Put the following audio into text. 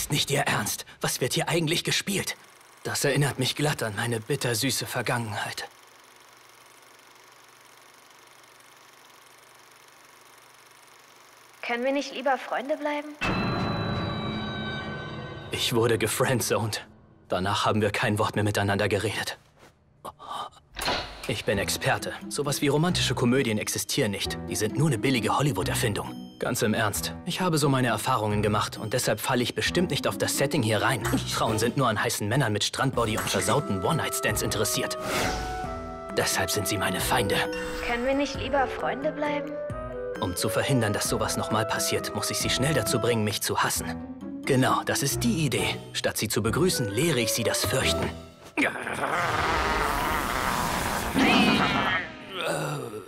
ist nicht Ihr Ernst. Was wird hier eigentlich gespielt? Das erinnert mich glatt an meine bittersüße Vergangenheit. Können wir nicht lieber Freunde bleiben? Ich wurde gefriendzoned. Danach haben wir kein Wort mehr miteinander geredet. Ich bin Experte. Sowas wie romantische Komödien existieren nicht. Die sind nur eine billige Hollywood-Erfindung. Ganz im Ernst. Ich habe so meine Erfahrungen gemacht und deshalb falle ich bestimmt nicht auf das Setting hier rein. Frauen sind nur an heißen Männern mit Strandbody und versauten One-Night-Stands interessiert. Deshalb sind sie meine Feinde. Können wir nicht lieber Freunde bleiben? Um zu verhindern, dass sowas nochmal passiert, muss ich sie schnell dazu bringen, mich zu hassen. Genau, das ist die Idee. Statt sie zu begrüßen, lehre ich sie das Fürchten.